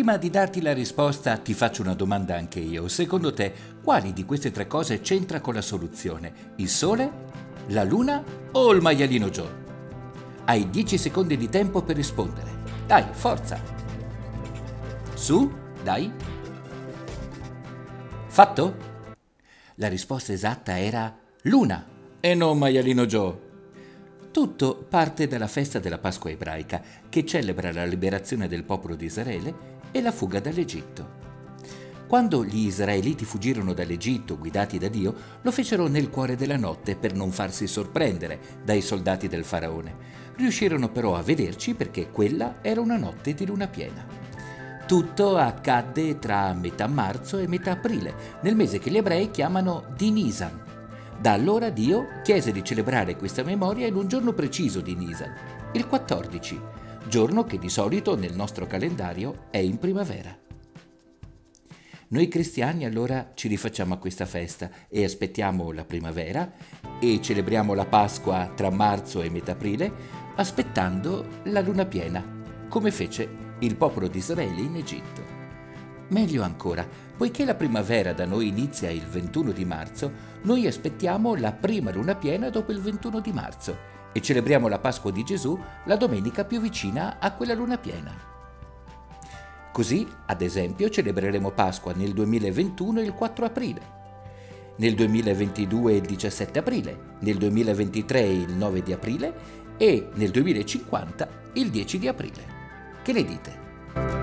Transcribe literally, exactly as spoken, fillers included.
Prima di darti la risposta ti faccio una domanda anche io. Secondo te, quali di queste tre cose c'entra con la soluzione? Il sole, la luna o il maialino Joe? Hai dieci secondi di tempo per rispondere. Dai, forza! Su, dai! Fatto? La risposta esatta era luna e non maialino Joe. Tutto parte dalla festa della Pasqua ebraica, che celebra la liberazione del popolo di Israele e la fuga dall'Egitto. Quando gli israeliti fuggirono dall'Egitto guidati da Dio, lo fecero nel cuore della notte per non farsi sorprendere dai soldati del faraone. Riuscirono però a vederci perché quella era una notte di luna piena. Tutto accadde tra metà marzo e metà aprile, nel mese che gli ebrei chiamano di Nisan. Da allora Dio chiese di celebrare questa memoria in un giorno preciso di Nisan, il quattordici, giorno che di solito nel nostro calendario è in primavera. Noi cristiani allora ci rifacciamo a questa festa e aspettiamo la primavera e celebriamo la Pasqua tra marzo e metà aprile, aspettando la luna piena, come fece il popolo di Israele in Egitto. Meglio ancora, poiché la primavera da noi inizia il ventuno di marzo, noi aspettiamo la prima luna piena dopo il ventuno di marzo e celebriamo la Pasqua di Gesù la domenica più vicina a quella luna piena. Così, ad esempio, celebreremo Pasqua nel duemilaventuno il quattro aprile, nel duemilaventidue il diciassette aprile, nel duemilaventitré il nove di aprile e nel duemilacinquanta il dieci di aprile. Che ne dite?